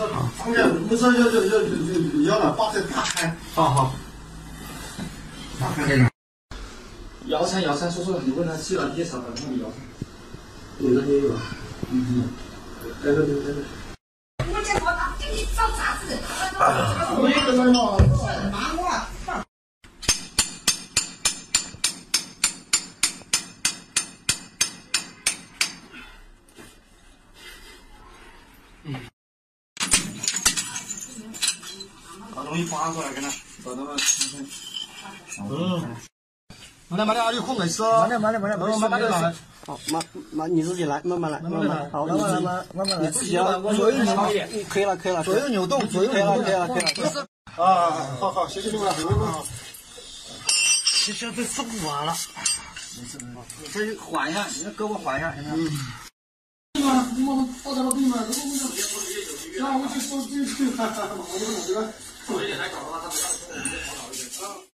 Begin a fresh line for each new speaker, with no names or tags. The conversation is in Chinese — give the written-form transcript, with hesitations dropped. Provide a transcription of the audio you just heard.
方便，不是要了，把这打开。好。打开这个。摇餐，说，你问他去了夜场的那个摇餐。有的也有。来个。我这我打给你找啥子？我也跟他嘛，骂我。把东西发过来给他，把他们。慢点，有空没事。慢点。好，妈，你自己来，慢慢来。好，慢慢来。自己要左右扭，可以了。左右扭动，可以了。好，谢谢你们。其实这手完了。没事。这缓一下，你的胳膊缓一下，行吗？对吗？你马上到家了对吗？我去说这个，我这个，我也还搞到他没上车，我们再讨好一点。